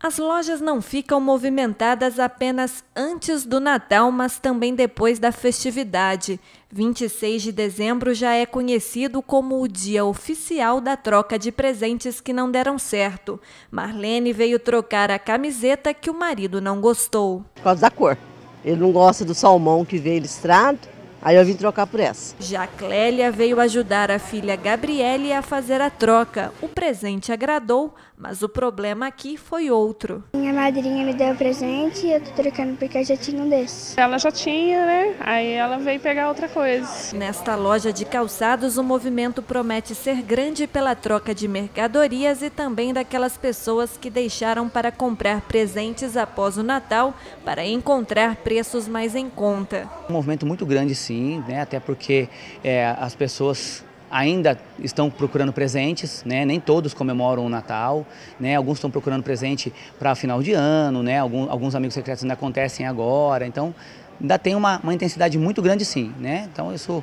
As lojas não ficam movimentadas apenas antes do Natal, mas também depois da festividade. 26 de dezembro já é conhecido como o dia oficial da troca de presentes que não deram certo. Marlene veio trocar a camiseta que o marido não gostou. Por causa da cor. Ele não gosta do salmão que veio listrado, aí eu vim trocar por essa. Já Clélia veio ajudar a filha Gabriele a fazer a troca. O presente agradou, mas o problema aqui foi outro. Minha madrinha me deu o presente e eu tô trocando porque eu já tinha um desse. Ela já tinha, né? Aí ela veio pegar outra coisa. Nesta loja de calçados, o movimento promete ser grande pela troca de mercadorias e também daquelas pessoas que deixaram para comprar presentes após o Natal para encontrar preços mais em conta. Um movimento muito grande, sim, né? Até porque as pessoas ainda estão procurando presentes, né? Nem todos comemoram o Natal, né? Alguns estão procurando presente para final de ano, né? Alguns amigos secretos ainda acontecem agora, então ainda tem uma intensidade muito grande, sim, né? Então isso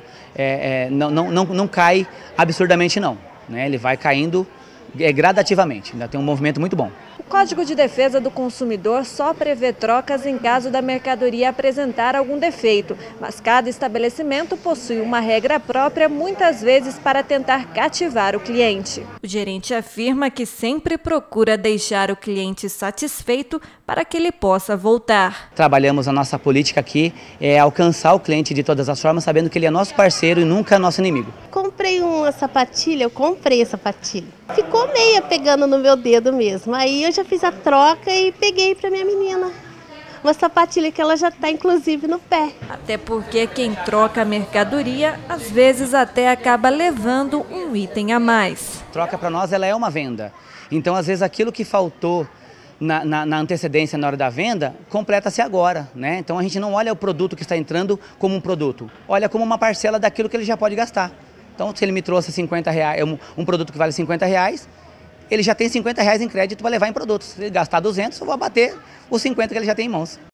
não cai absurdamente, não, né? Ele vai caindo gradativamente, ainda tem um movimento muito bom. O Código de Defesa do Consumidor só prevê trocas em caso da mercadoria apresentar algum defeito, mas cada estabelecimento possui uma regra própria, muitas vezes para tentar cativar o cliente. O gerente afirma que sempre procura deixar o cliente satisfeito para que ele possa voltar. Trabalhamos a nossa política aqui, alcançar o cliente de todas as formas, sabendo que ele é nosso parceiro e nunca nosso inimigo. Comprei uma sapatilha, eu comprei a sapatilha. Ficou meia pegando no meu dedo mesmo. Aí eu já fiz a troca e peguei para minha menina. Uma sapatilha que ela já está inclusive no pé. Até porque quem troca a mercadoria, às vezes até acaba levando um item a mais. Troca para nós ela é uma venda. Então às vezes aquilo que faltou na antecedência, na hora da venda, completa-se agora, né? Então a gente não olha o produto que está entrando como um produto, olha como uma parcela daquilo que ele já pode gastar. Então, se ele me trouxe R$50, um produto que vale R$50, ele já tem R$50 em crédito para levar em produtos. Se ele gastar 200, eu vou abater os 50 que ele já tem em mãos.